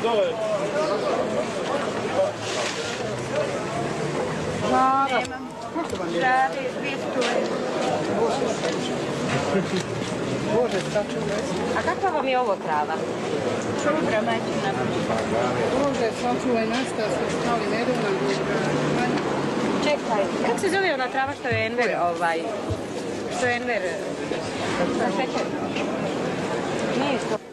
Žara. Kako vam je? Žare, 200. Bože, sačuvaj. A kakva vam je ovo trava? Šubra mačina. Bože, sačuvaj, našta smo stali nedavno. Čekaj, kako se zove ona trava što je Enver, što je Enver, na šećer? Nije to.